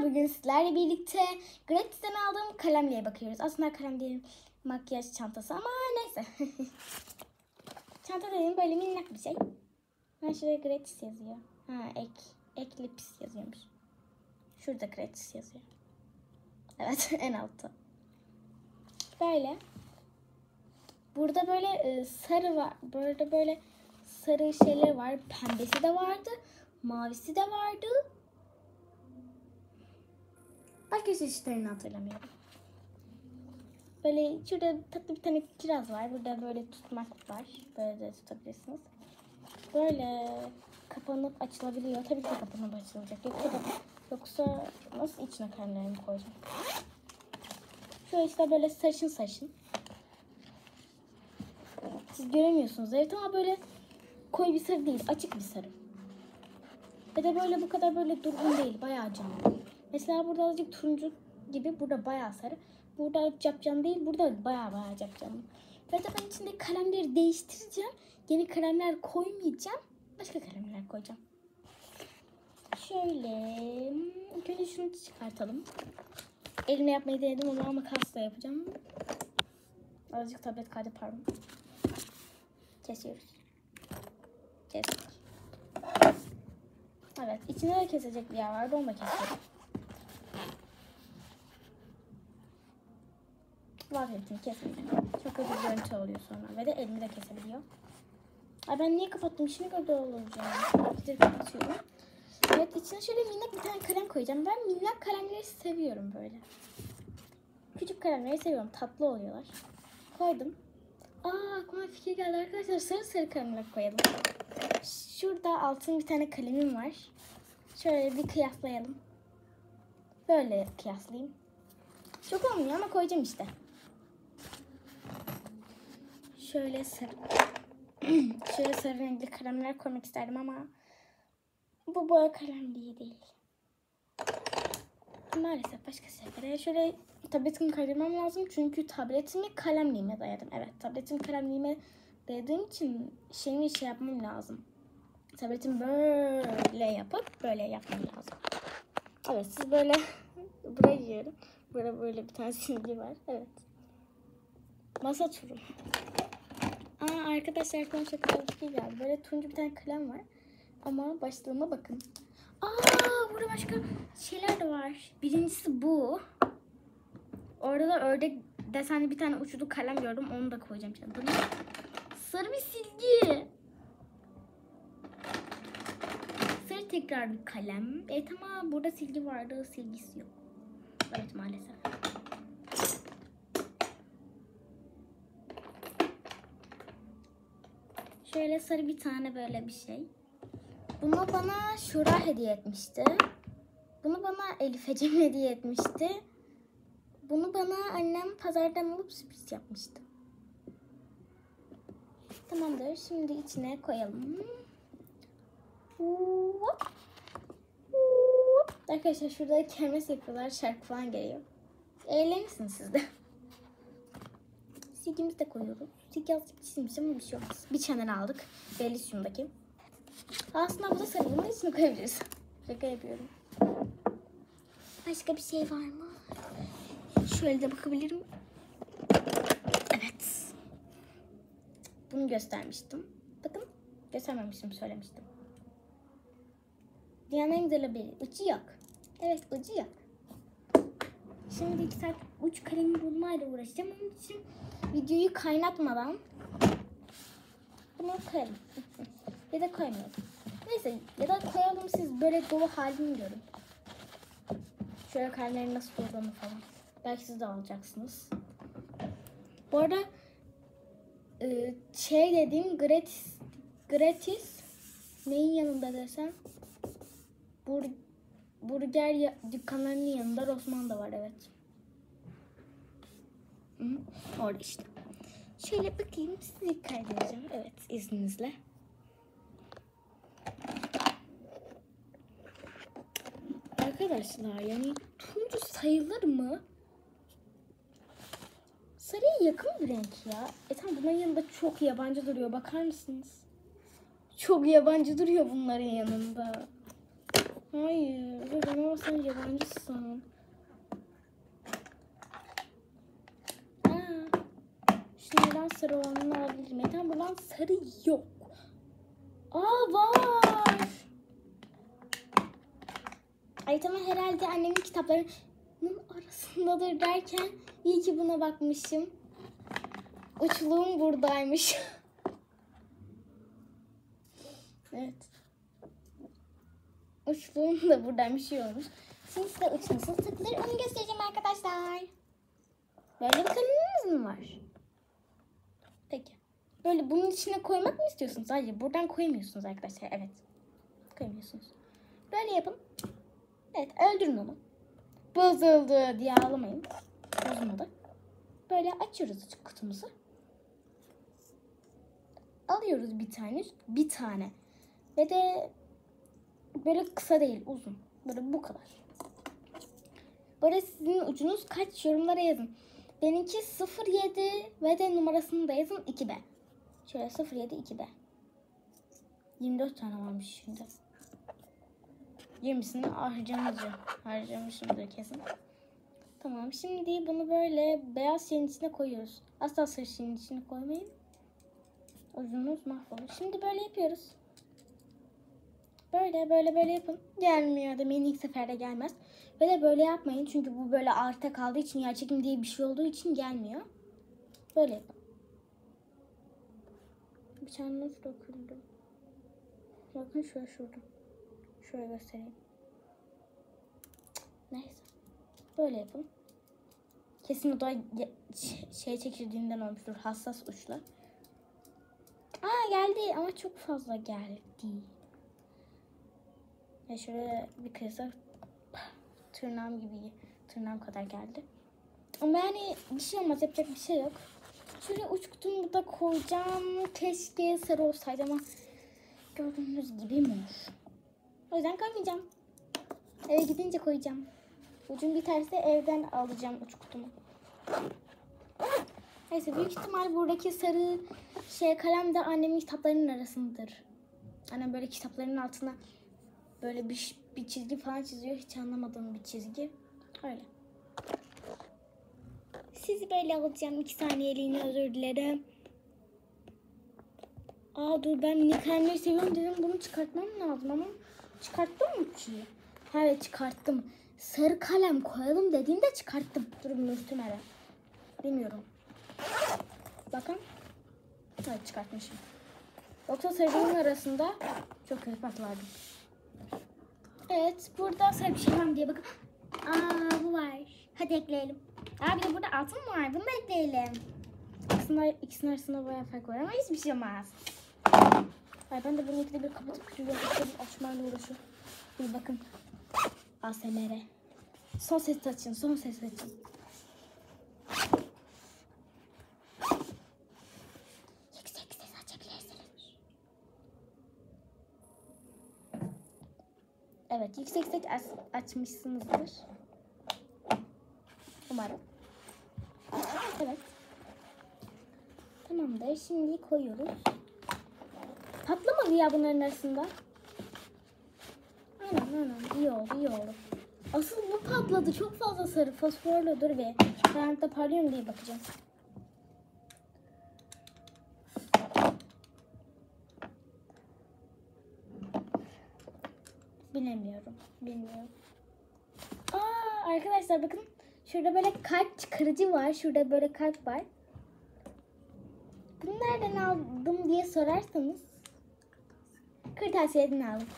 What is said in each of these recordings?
Bugün sizlerle birlikte Gratis'ten aldığım kalemliğe bakıyoruz. Aslında kalem değil, makyaj çantası ama neyse. Çanta dediğim böyle minnak bir şey. Ha, şuraya Gratis yazıyor. Ha, ek lips yazıyormuş. Şurada Gratis yazıyor. Evet, en altta. Böyle. Burada böyle sarı var. Burada böyle sarı şeyler var. Pembesi de vardı. Mavisi de vardı. Başka çeşitlerini hatırlamıyorum. Böyle şurada tatlı bir tane kiraz var. Burada böyle tutmak var. Böyle de tutabilirsiniz. Böyle kapanıp açılabiliyor. Tabii ki de kapanıp açılacak. Yoksa nasıl içine kalemlerimi koyacağım? Şöyle işte böyle sarışın. Siz göremiyorsunuz. Evet ama böyle koyu bir sarı değil. Açık bir sarı. Ve de böyle bu kadar böyle durgun değil. Bayağı canlı. Mesela burada azıcık turuncu gibi. Burada bayağı sarı. Burada capcan değil. Burada bayağı capcanlı. Ve de ben içinde kalemleri değiştireceğim. Yeni kalemler koymayacağım. Başka kalemler koyacağım. Şöyle. İlk önce şunu çıkartalım. Elimle yapmayı denedim ama makasla yapacağım. Azıcık tablet kaydı pardon. Kesiyoruz. Kestik. Evet. İçinde de kesecek bir yer vardı. Onu da kesiyorum. Vazgeçtim. Kesmeyeceğim. Çok kötü bir görüntü oluyor sonra. Ve de elimi de kesebiliyor. Ay ben niye kapattım? Şimdi gördü olacağım. Bir de kapatıyorum. Evet. İçine şöyle minnak bir tane kalem koyacağım. Ben minnak kalemleri seviyorum böyle. Küçük kalemleri seviyorum. Tatlı oluyorlar. Koydum. Aklıma fikir geldi arkadaşlar. Sarı kalemler koyalım. Şurada altın bir tane kalemim var. Şöyle bir kıyaslayalım. Böyle kıyaslayayım. Çok olmuyor ama koyacağım işte. Şöyle sarı renkli kalemler koymak isterdim ama bu boya kalemliği değil. Maalesef başka şeylere. Şöyle tabletimi kaydırmam lazım çünkü tabletimi kalemliğime dayadım. Evet, tabletimi kalemliğime dayadığım için şey yapmam lazım. Tabletimi böyle yapıp böyle yapmam lazım. Evet, siz böyle buraya girelim. Böyle bir tane silgi var. Evet. Masa turu. Arkadaşlar aklıma çok güzel bir şey geldi. Böyle turuncu bir tane kalem var. Ama başlığına bakın. Burada başka şeyler de var. Birincisi bu. Orada da ördek desenli bir tane uçlu kalem gördüm. Onu da koyacağım çantama. Sarı bir silgi. Sarı tekrar bir kalem. Evet ama burada silgi vardı. Silgisi yok. Evet maalesef. Şöyle sarı bir tane böyle bir şey. Bunu bana Şura hediye etmişti. Bunu bana Elif Ecem hediye etmişti. Bunu bana annem pazardan alıp sürpriz yapmıştı. Tamamdır. Şimdi içine koyalım. Arkadaşlar şurada kermes yapıyorlar. Şarkı falan geliyor. Eğlenirsiniz siz de. Silgimizi de koyuyoruz. Silgi azıcık çizmiş ama bir şey olmaz. Bir çenen aldık. Bellisyum'daki. Aslında bu da sarı. Bunun içine koyabiliriz. Şaka yapıyorum. Başka bir şey var mı? Şöyle de bakabilirim. Evet. Bunu göstermiştim. Bakın. Göstermemiştim. Söylemiştim. Dünyanın en güzel haberi. Ucu yok. Evet ucu yok. Şimdi 2 saat uç kalemi bulmayla uğraşacağım. Onun için videoyu kaynatmadan bunu koyalım. Ya da koymayalım. Neyse ya da koyalım, siz böyle dolu halini görün. Şöyle kalemlerin nasıl dolduğunu falan. Belki siz de alacaksınız. Bu arada dediğim gratis neyin yanında desem burger dükkanlarının yanında Rossmann da var, evet. Orada işte. Şöyle bakayım, sizi kaydedeceğim. Evet, izninizle. Arkadaşlar yani turuncu sayılır mı? Sarıya yakın bir renk ya. Tamam, bunların yanında çok yabancı duruyor. Bakar mısınız? Çok yabancı duruyor bunların yanında. Hayır. Ama sen yabancısın. Şunlardan sarı olanını alabilirim. Neden buradan sarı yok? Var. Ay tamam, herhalde annemin kitaplarının arasındadır derken iyi ki buna bakmışım. Uçluğum buradaymış. Evet. Uçluğum da buradaymış, iyi olmuş. Şimdi size uç nasıl takılır onu göstereceğim arkadaşlar. Böyle bir kaleminiz mi var? Peki. Böyle bunun içine koymak mı istiyorsunuz? Hayır, buradan koymuyorsunuz arkadaşlar. Evet. Koymuyorsunuz. Böyle yapın. Evet, öldürün onu. Bozuldu diye ağlamayın. Bozulmadı. Böyle açıyoruz kutumuzu. Alıyoruz bir tane. Bir tane. Ve de böyle kısa değil, uzun. Böyle bu kadar. Böyle sizin ucunuz kaç, yorumlara yazın. Benimki 07 ve de numarasını da yazın 2B. Şöyle 07 2B. 24 tane varmış şimdi. 20'sini harcamışımdır kesin. Tamam, şimdi bunu böyle beyaz şeyin içine koyuyoruz. Asla sarı şeyin içine koymayın. Ucunuz mahvolur. Şimdi böyle yapıyoruz. Böyle yapın. Gelmiyor demeyin, ilk seferde gelmez. Ve de böyle yapmayın çünkü bu böyle arta kaldığı için, yerçekim diye bir şey olduğu için gelmiyor. Böyle yapın. Bir tane nasıl döküldü? Bakın şurada. Şöyle göstereyim. Neyse. Böyle yapın. Kesin o da şey çekirdiğinden olmuştur. Hassas uçlar. Geldi ama çok fazla geldi. Ya şöyle bir kıyasa tırnağım kadar geldi. Ama yani bir şey olmaz, yapacak bir şey yok. Şöyle uç kutumu da koyacağım. Keşke sarı olsaydı ama gördüğünüz gibi mor. O yüzden koymayacağım. Eve gidince koyacağım. Ucum biterse evden alacağım uç kutumu. Neyse, büyük ihtimal buradaki sarı kalem de annemin kitaplarının arasındadır. Annem böyle kitaplarının altına böyle bir çizgi falan çiziyor. Hiç anlamadığım bir çizgi. Öyle. Sizi böyle alacağım. 2 saniyeliğine özür dilerim. Dur, ben minik kalemleri seviyorum dedim. Bunu çıkartmam lazım ama çıkarttım mı ki? Evet, çıkarttım. Sarı kalem koyalım dediğimde çıkarttım. Durun, üstüme. Bilmiyorum. Bakın. Evet, çıkartmışım. Yoksa sarının arasında çok kötü patlardım. Evet, burada sarı bir şey var mı diye bakın. Bu var. Hadi ekleyelim. Bir de burada altın var. Bunu da ekleyelim. Aslında ikisinin arasında bayağı fark var ama hiçbir şey olmaz. Ben de bunu ikide bir kapatıp açmayla uğraşıyorum. Bir bakın. ASMR. Son ses açın. Yüksek ses açabilirsiniz. Evet, yüksek ses açmışsınızdır. Umarım. Evet. Tamamdır. Şimdi koyuyoruz. Patlamadı ya bunların arasında. Aynen. İyi oldu. Asıl bu patladı. Çok fazla sarı fosforludur ve karanlıkta parlıyor mu diye bakacağım. Bilmiyorum. Arkadaşlar bakın. Şurada böyle kalp çıkarıcı var. Şurada böyle kalp var. Bunu nereden aldım diye sorarsanız kırtasiyeden aldım.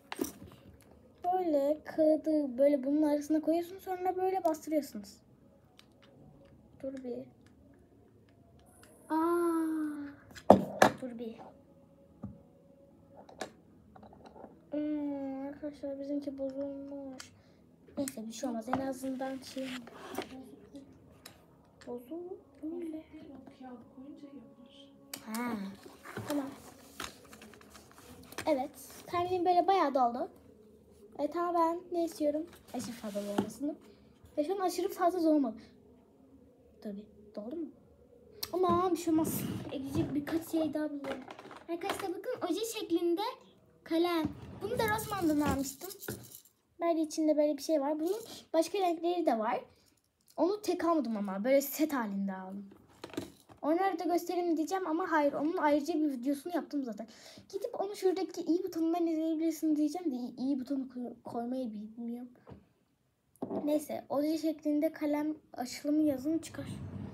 Böyle kağıdı böyle bunun arasına koyuyorsunuz, sonra böyle bastırıyorsunuz. Dur bir. Arkadaşlar bizimki bozulmuş. Neyse, bir şey olmaz. En azından bozulmuş. Öyle. Tamam. Evet. Kalbim böyle bayağı doldu. Ama ben ne istiyorum? Aşırı fazla olmasını. Ve şu an aşırı fazla olmadı. Tabii. Doldu mu? Ama bir şey olmaz. Ekleyecek birkaç şey daha buluyorum. Arkadaşlar bakın, oje şeklinde kalem. Bunu da Rossmann'dan almıştım. Böyle içinde böyle bir şey var. Bunun başka renkleri de var. Onu tek almadım ama böyle set halinde aldım. Onları da göstereyim diyeceğim ama hayır, onun ayrıca bir videosunu yaptım zaten. Gidip onu şuradaki i butonundan izleyebilirsin diyeceğim de i butonu koymayı bilmiyorum. Neyse, oje şeklinde kalem açılımı yazın çıkar.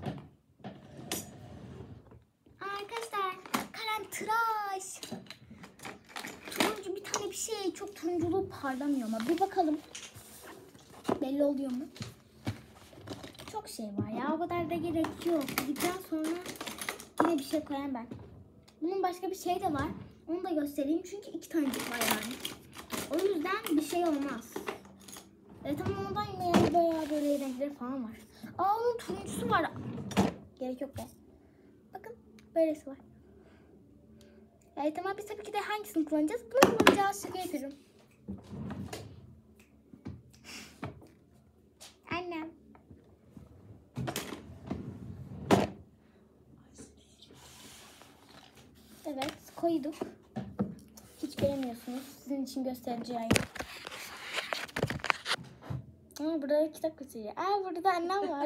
Arkadaşlar, kalem tıraş. Turuncu bir tane bir şey, çok turunculuğu parlamıyor ama bir bakalım. Belli oluyor mu? Çok şey var ya, o kadar da gerek yok. Gideceğim sonra yine bir şey koyayım ben. Bunun başka bir şey de var. Onu da göstereyim çünkü 2 tanecik var yani. O yüzden bir şey olmaz. Evet ama ondan yine bayağı böyle renkleri falan var. Aa, onun turuncusu var. Gerek yok be. Bakın böylesi var. Evet ama biz tabii ki de hangisini kullanacağız? Bunu kullanacağız. Şaka yapıyorum. Annem. Evet, koyduk. Hiç göremiyorsunuz. Sizin için göstereceğim. Ama burada kitap kutusu. Aa, burada da annem var.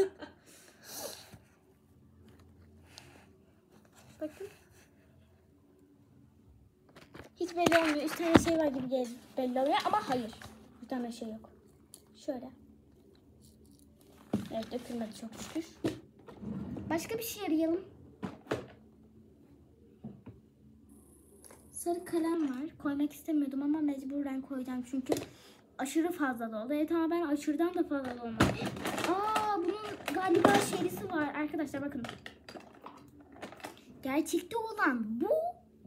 Bakın. Hiç belli olmuyor. 3 tane şey var gibi belli oluyor ama hayır. Bir tane şey yok. Şöyle. Evet, dökülmedi çok şükür. Başka bir şey arayalım. Sarı kalem var. Koymak istemiyordum ama mecburen koyacağım çünkü aşırı fazla doldu. Evet ama ben aşırıdan da fazla dolmadı. Aa, bunun galiba şerisi var. Arkadaşlar bakın. Gerçekte olan bu.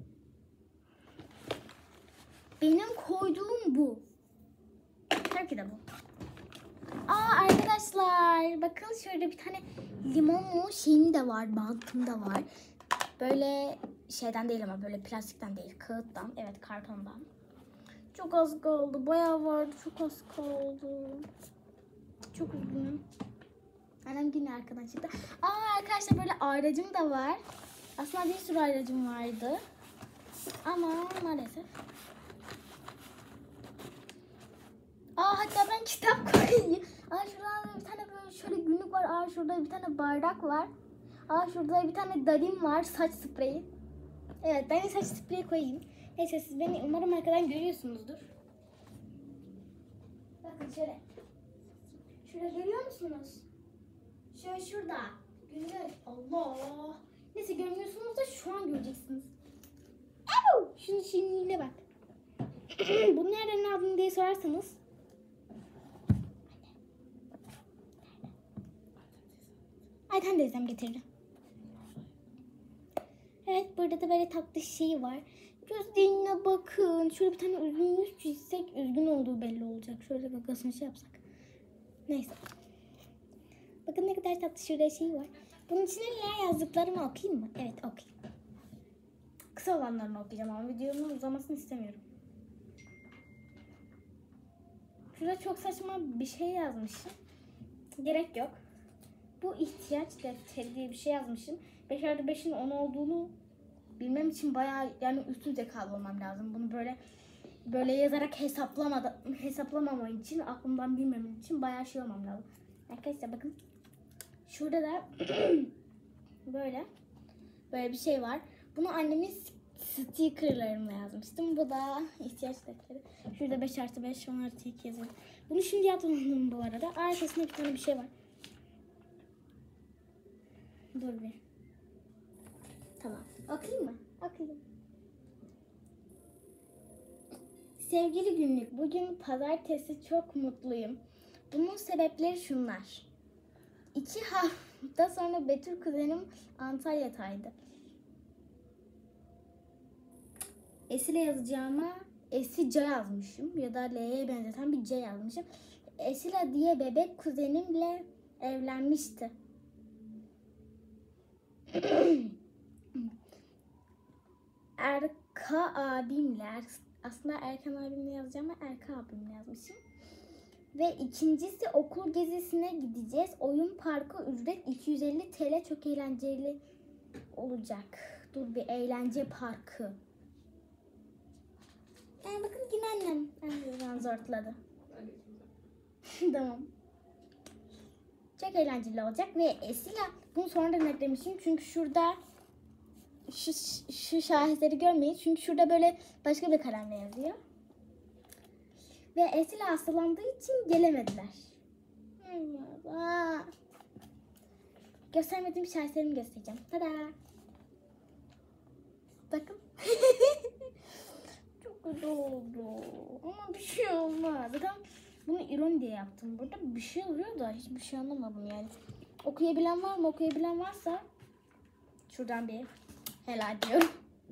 Benim koyduğum bu. Tabii ki de bu. Aa arkadaşlar, bakın şöyle bir tane limonlu şeyim de var, bantım da var. Böyle şeyden değil ama böyle plastikten değil, kağıttan. Evet, kartondan. Çok az kaldı, bayağı vardı, çok az kaldı. Çok üzgünüm. Annem yine arkadan çıktı. Aa arkadaşlar, böyle ayracım da var. Aslında bir sürü ayracım vardı. Ama maalesef. Aa, hatta ben kitap koyayım. Aa, şurada bir tane böyle şöyle günlük var. Aa, şurada bir tane bardak var. Aa, şurada bir tane dalim var. Saç spreyi. Evet, ben de saç spreyi koyayım. Neyse, siz beni umarım arkadan görüyorsunuzdur. Bakın şöyle. Şurada görüyor musunuz? Şöyle şurada. Günlük. Allah. Neyse, görmüyorsunuz da şu an göreceksiniz. Şunun şirinliğine bak. Bunu nereden aldın diye sorarsanız. Ayten teyzem getirdi. Evet, burada da böyle tatlı şey var. Gözlerine bakın. Şöyle bir tane üzgün çizsek üzgün olduğu belli olacak. Şöyle gagasını şey yapsak. Neyse. Bakın ne kadar tatlı şurada şey var. Bunun içine neler yazdıklarımı okuyayım mı? Evet, okuyayım. Kısa olanlarını okuyacağım ama videomun uzamasını istemiyorum. Şurada çok saçma bir şey yazmışım. Gerek yok. Bu ihtiyaç defteri diye bir şey yazmışım. 5 artı 5'in 10 olduğunu bilmem için bayağı yani üstün zekalı olmam lazım. Bunu böyle yazarak hesaplamamam için, aklımdan bilmemem için bayağı şey olmam lazım. Arkadaşlar bakın. Şurada da böyle bir şey var. Bunu annemin stickerlarımla yazmıştım. Bu da ihtiyaç defteri. Şurada 5 artı 5, 10 artı 2 yazıyor. Bunu şimdi yaptım bu arada. Arkasında bir tane bir şey var. Dur bir. Tamam. Okuyayım mı? Okuyayım. Sevgili günlük, bugün pazartesi, çok mutluyum. Bunun sebepleri şunlar. 2 hafta sonra Betül kuzenim Antalya'daydı. Esile yazacağıma Esica yazmışım ya da L'ye benzeten bir C yazmışım. Esila diye bebek kuzenimle evlenmişti. Erka abimle, aslında Erkan abimle yazacağım ama Erka abimle yazmışım. Ve ikincisi, okul gezisine gideceğiz. Oyun parkı, ücret 250 TL, çok eğlenceli olacak. Dur bir, eğlence parkı. Bakın yine annem zortladı. Tamam. Çok eğlenceli olacak ve Esila bunu sonradan eklemişim çünkü şurada şu şahitleri görmeyiz çünkü şurada böyle başka bir kalemle yazıyor. Ve Esila hastalandığı için gelemediler. Göstermediğim şahitlerimi göstereceğim. Tada! Bakın. Çok kötü oldu. Ama bir şey olmaz. Zaten bunu ironi diye yaptım. Burada bir şey oluyor da hiçbir şey anlamadım yani. Okuyabilen var mı? Okuyabilen varsa şuradan bir helal diyorum.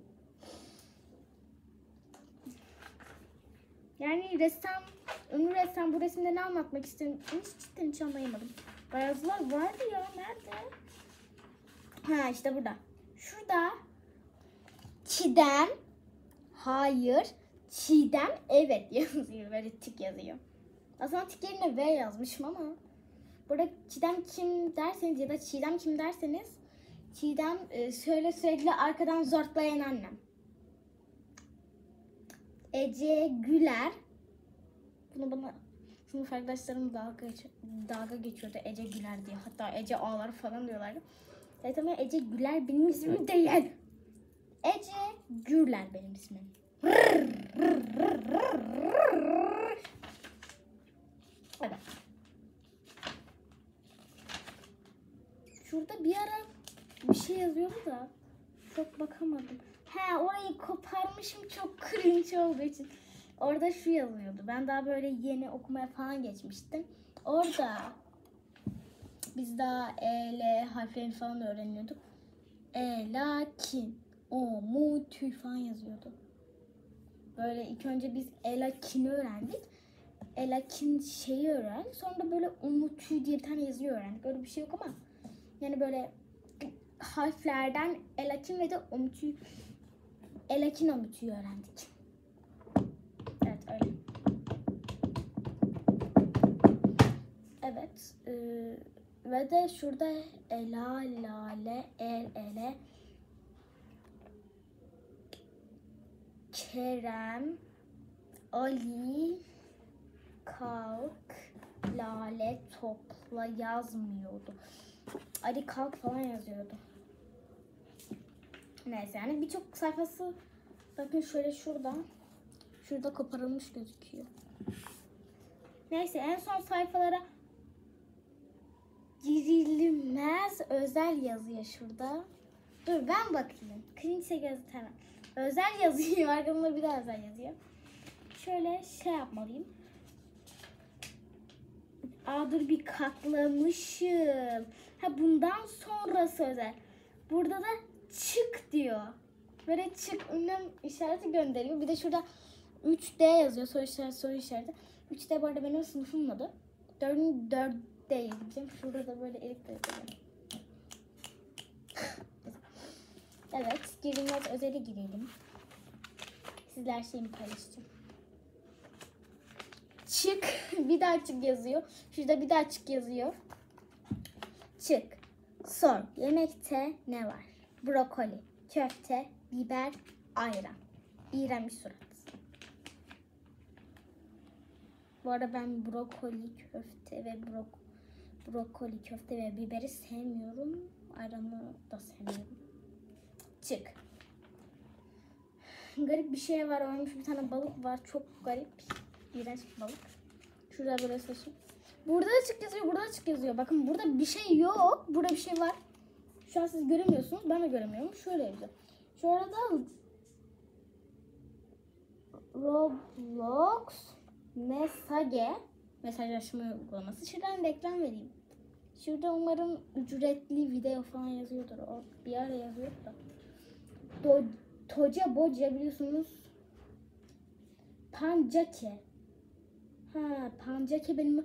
Yani ünlü ressam bu resimde ne anlatmak istedim? Cidden hiç anlayamadım. Yazılar vardı ya. Nerede? Ha işte burada. Şurada Çiğdem hayır, Çiğdem evet yazıyor. Böyle tik yazıyor. Aslında tik yerine V yazmışım ama burada Çiğdem kim derseniz ya da Çiğdem kim derseniz Çiğdem şöyle sürekli arkadan zortlayan annem. Ece Güler. Bunu bana sınıf arkadaşlarım dalga geçiyordu Ece Güler diye. Hatta Ece Ağlar falan diyorlardı. Evet ama Ece Güler benim ismim değil. Ece Güler benim ismim. Evet. Şurada bir ara bir şey yazıyordu da çok bakamadım. He orayı koparmışım çok cringe olduğu için. Orada şu yazıyordu. Ben daha böyle yeni okumaya falan geçmiştim. Orada biz daha E, L harflerini falan öğreniyorduk. E, lakin, o, mu, tü falan yazıyordu. Böyle ilk önce biz E, lakin'i öğrendik. E, lakin şeyi öğrendik. Sonra da böyle o, mu, tü diye bir tane yazıyı öğrendik. Öyle bir şey yok ama yani böyle harflerden E, lakin ve de o, mu, tü, E, lakin, o, mu, tü'yü öğrendik. Evet öyle. Evet. Ve de şurada ela, lale, el, ele, Kerem, Ali, kalk, lale, topla yazmıyordu. Ali kalk falan yazıyordu. Neyse yani birçok sayfası bakın şöyle şurada koparılmış gözüküyor. Neyse en son sayfalara girilmez özel yazıyor şurada. Dur ben bakayım. Cringe'e göstermem. Özel yazıyor. Arkamda bir daha özel yazıyor. Şöyle şey yapmalıyım. Dur bir katlamışım. Ha bundan sonrası özel. Burada da çık diyor. Böyle çık ünlem işareti gönderiyor. Bir de şurada 3D yazıyor. Soru işareti. 3D bu arada benim sınıfımın adı. 4'de yazacağım. Şurada da böyle elik de yazacağım. Evet. Girilmez özeli girelim. Sizler şeyimi paylaşacağım. Çık. Bir daha çık yazıyor. Şurada bir daha çık yazıyor. Çık. Sor. Yemekte ne var? Brokoli, köfte, biber, ayran. İğrenç surat. Bu arada ben brokoli, köfte ve brokoli, köfte ve biberi sevmiyorum. Ayranı da sevmiyorum. Çık. Garip bir şey var. Ölmüş bir tane balık var. Çok garip. İğrenç bir balık. Şurada böyle saçım. Burada da çık yazıyor. Burada da çık yazıyor. Bakın burada bir şey yok. Burada bir şey var. Şu an siz göremiyorsunuz. Ben de göremiyorum. Şöyle yazıyor. Şu arada Roblox mesajlaşma uygulaması. Şuradan reklam vereyim. Şurada umarım ücretli video falan yazıyordur. O bir ara yazıyor da. Toca Boca biliyorsunuz. Pancake. Ha, Pancake benim.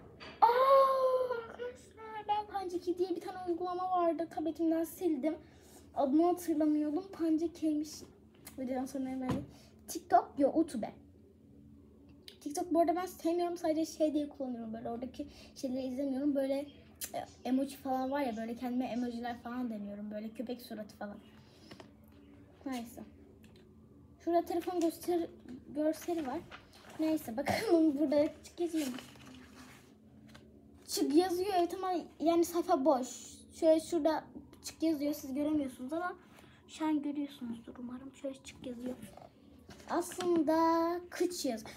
Arkadaşlar ben Pancake diye bir tane uygulama vardı. Tabletimden sildim. Adını hatırlamıyordum. Pancake'ymiş. Videodan sonra hemen. TikTok, YouTube. TikTok bu arada ben sevmiyorum. Sadece şey diye kullanıyorum. Böyle oradaki şeyleri izlemiyorum. Böyle emoji falan var ya. Böyle kendime emojiler falan deniyorum. Böyle köpek suratı falan. Neyse. Şurada telefon görseli var. Neyse bakalım burada çık yazıyor. çık yazıyor evet ama yani sayfa boş. Şöyle şurada çık yazıyor, siz göremiyorsunuz ama şu an görüyorsunuzdur umarım. Şöyle çık yazıyor. Aslında kıç yazıyor.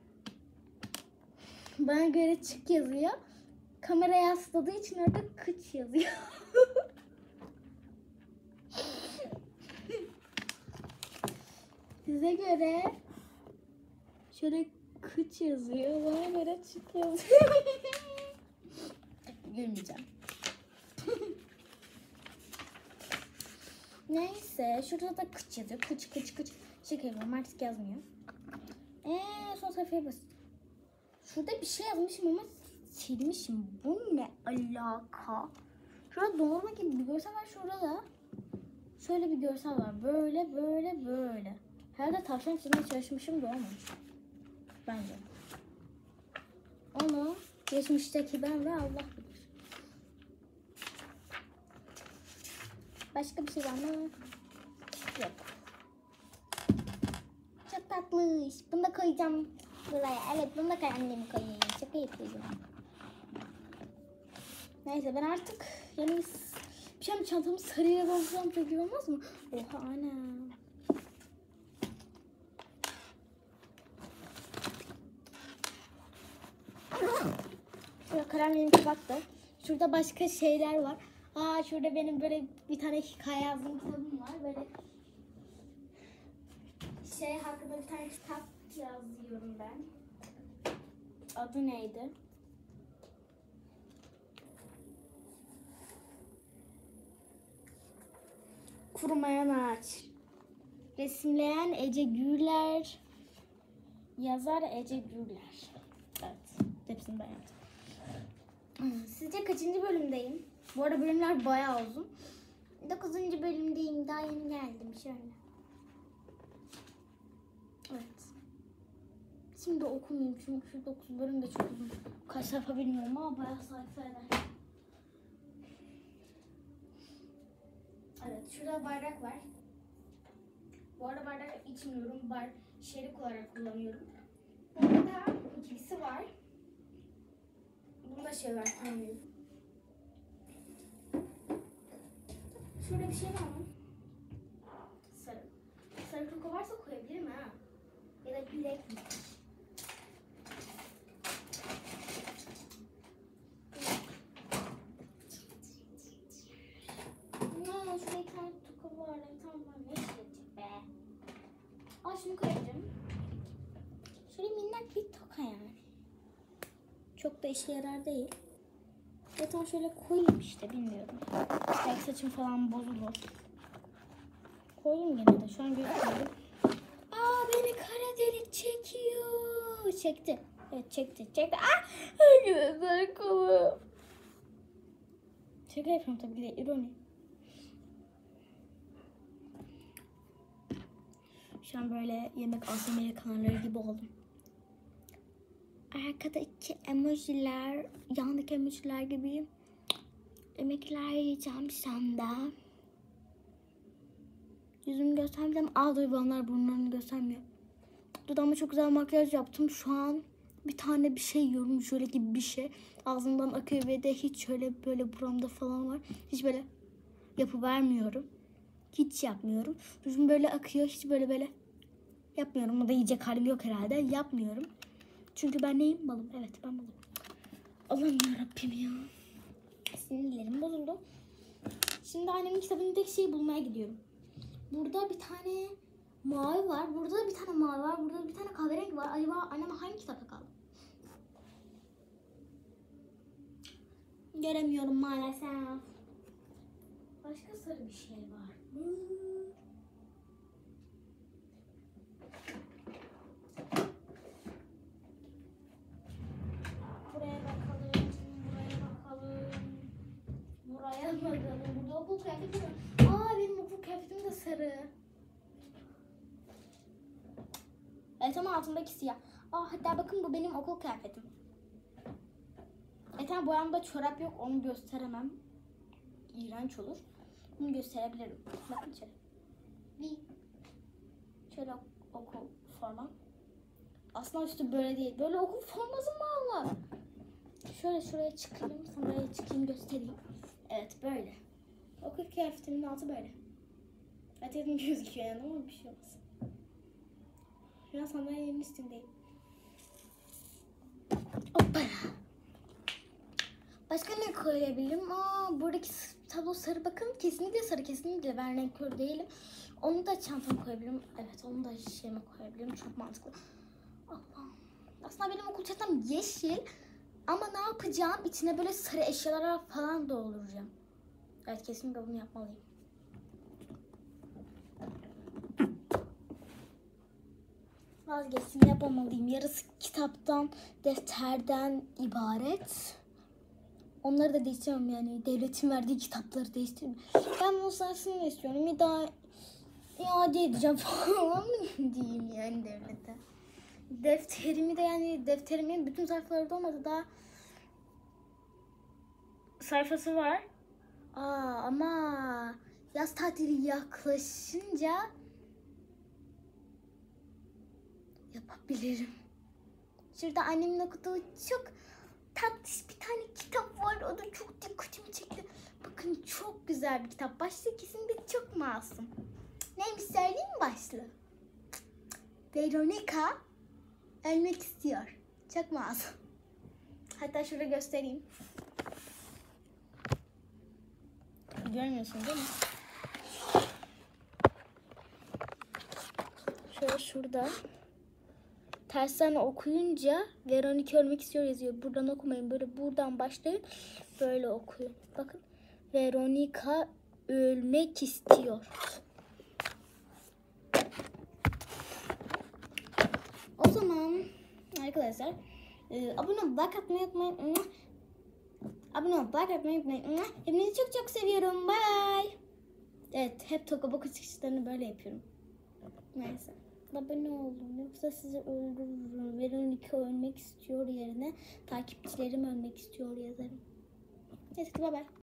Bana göre çık yazıyor. Kameraya yasladığı için orada kıç yazıyor. Size göre şöyle kıç yazıyor. Bana göre çık yazıyor. Gülmeyeceğim. Neyse şurada da kıç yazıyor. Kıç. Şaka yapıyorum, artık yazmıyor. Son sayfaya bas. Şurada bir şey yazmışım ama silmişim. Bu ne alaka? Şurada doğurma gibi bir görsel var. Şurada da şöyle bir görsel var. Böyle. Herhalde tavşan çizmeye çalışmışım da olmamış. Bence. Onu geçmişteki ben ve Allah bilir. Başka bir şey var mı? Yok. Çok tatlış. Bunu da koyacağım buraya. Evet, bunu da annemi koyayım. Şaka yapıyorum. Neyse ben artık yani bir şey çantamı sarıya bozacağım. Çok iyi olmaz mı? Oha anam. Şurada kalemliğimi kapattı. Şurada başka şeyler var. Şurada benim böyle bir tane hikaye yazdığım kitabım var. Böyle şey hakkında bir tane kitap yazıyorum ben. Adı neydi? Kurumayan Ağaç. Resimleyen Ece Gürler. Yazar Ece Gürler. Evet. Hepsini ben yaptım. Sizce kaçıncı bölümdeyim? Bu arada bölümler bayağı uzun. 9. bölümdeyim. Daha yeni geldim. Şöyle. Evet. Şimdi okumayayım çünkü şu 9 bölüm de çok uzun. Kaç sayfa bilmiyorum ama bayağı sayfa eder. Evet. Şurada bardak var. Bu arada bardak içmiyorum. Şerik olarak kullanıyorum. Burada ikisi var. Bunda şey var. Kullanıyorum. Şurada bir şey var mı? Sarı. Sarı koko varsa koyabilirim ha. Ya da bilek mi? Şurada bir tane toka var. Tamam ne işe yarayacak be? Şunu koyacağım. Şöyle minnak bir toka yani. Çok da işe yarar değil. Zaten şöyle koyayım işte bilmiyorum. Belki saçım falan bozulur. Koyayım gene de şu an gözükmüyor. Beni kara delik çekiyor. Çekti. Evet çekti. Gözler kolum. Şaka yapıyorum tabii ki de ironi. Şu an böyle yemek ASMR kanalları gibi oldum. Arkadaki emojiler, yandaki emojiler gibi yemekler yiyeceğim şu anda. Yüzümü göstermeyeceğim. Duygulanlar burnlarını göstermiyor. Dudağıma çok güzel makyaj yaptım. Şu an bir tane bir şey yiyorum. Şöyle gibi bir şey. Ağzımdan akıyor ve de hiç şöyle böyle buramda falan var. Hiç böyle yapıvermiyorum. Hiç yapmıyorum. Yüzüm böyle akıyor. Hiç böyle yapmıyorum. O da yiyecek halim yok herhalde. Yapmıyorum. Çünkü ben neyim? Balım. Evet ben balım. Allah'ım yarabbim ya. Sinirlerim bozuldu. Şimdi annemin kitabının tek şeyi bulmaya gidiyorum. Burada bir tane mavi var. Burada da bir tane mavi var. Burada bir tane kahverengi var. Acaba annem hangi kitapta kaldı? Göremiyorum maalesef. Başka sarı bir şey var. Buraya bakalım. Buraya bakalım. Burada okul kıyafeti var. Benim okul kıyafetim de sarı. Evet ama altındaki siyah. Hatta bakın bu benim okul kıyafetim. Ama boyamda çorap yok, onu gösteremem. İğrenç olur. Bunu gösterebilirim. Bakın şöyle. Şöyle okul forma. Aslında üstü böyle değil. Böyle okul forması mı Allah? Şöyle şuraya çıkayım. Sandalyeye çıkayım göstereyim. Evet böyle. Okul kıyafetimin altı böyle. Eteğim gözüküyor yani ama bir şey olmaz. Şu an sandalyenin üstündeyim. Hoppala. Başka ne koyabilirim? Buradaki tablo sarı, bakın kesinlikle sarı, kesinlikle ben renk körü değilim. Onu da çantama koyabilirim. Evet, onu da şeyime koyabilirim. Çok mantıklı. Allah. Aslında benim okul çantam yeşil. Ama ne yapacağım? İçine böyle sarı eşyalar falan dolduracağım. Evet, kesinlikle bunu yapmalıyım. Vazgeçtim, yapamalıyım. Yarısı kitaptan, defterden ibaret. Onları da değiştiremem yani. Devletin verdiği kitapları değiştiremem. Ben bunun sayesinde istiyorum. Bir daha iade edeceğim falan mı diyeyim yani devlete. Defterimi de yani defterimin bütün sayfaları da olmadı, daha sayfası var. Ama yaz tatili yaklaşınca yapabilirim. Şurada annemin okuduğu çok tatlış bir tane kitap var. O da çok dikkatimi çekti. Bakın, çok güzel bir kitap. Başlığı kesinlikle çok masum. Neymiş söyleyeyim mi başlığı? Veronica ölmek istiyor. Çok masum. Hatta şurada göstereyim. Görmüyorsun değil mi? Şöyle şurada. Tersten okuyunca Veronica ölmek istiyor yazıyor. Buradan okumayın. Böyle buradan başlayın. Böyle okuyun. Bakın. Veronica ölmek istiyor. O zaman arkadaşlar abone olup like atmayı unutmayın. Abone olup like atmayı unutmayın. Hepinizi çok çok seviyorum. Bye. Evet, hep Tokaboku çıkışlarını böyle yapıyorum. Neyse. Abone olun, yoksa sizi öldürürüm. Veronica ölmek istiyor yerine takipçilerim ölmek istiyor yazarım. Neyse, bye bye.